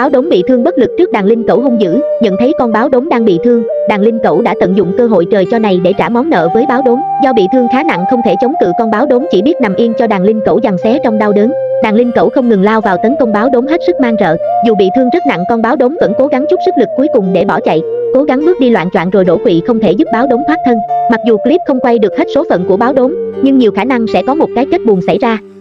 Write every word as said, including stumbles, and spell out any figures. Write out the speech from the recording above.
Báo đốm bị thương bất lực trước đàn linh cẩu hung dữ, nhận thấy con báo đốm đang bị thương, đàn linh cẩu đã tận dụng cơ hội trời cho này để trả món nợ với báo đốm. Do bị thương khá nặng không thể chống cự, con báo đốm chỉ biết nằm yên cho đàn linh cẩu giằng xé trong đau đớn. Đàn linh cẩu không ngừng lao vào tấn công báo đốm hết sức man rợ. Dù bị thương rất nặng, con báo đốm vẫn cố gắng chút sức lực cuối cùng để bỏ chạy, cố gắng bước đi loạng choạng rồi đổ quỵ không thể giúp báo đốm thoát thân. Mặc dù clip không quay được hết số phận của báo đốm, nhưng nhiều khả năng sẽ có một cái kết buồn xảy ra.